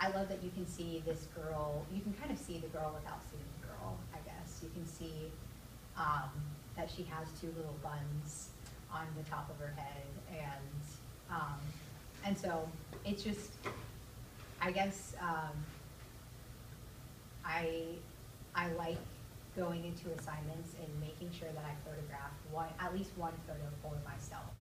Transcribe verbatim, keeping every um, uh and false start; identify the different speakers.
Speaker 1: I love that you can see this girl, you can kind of see the girl without seeing the girl, I guess. You can see um, that she has two little buns on the top of her head, and um, and so it's just, I guess, um, I I like going into assignments and making sure that I photograph one, at least one photo for myself.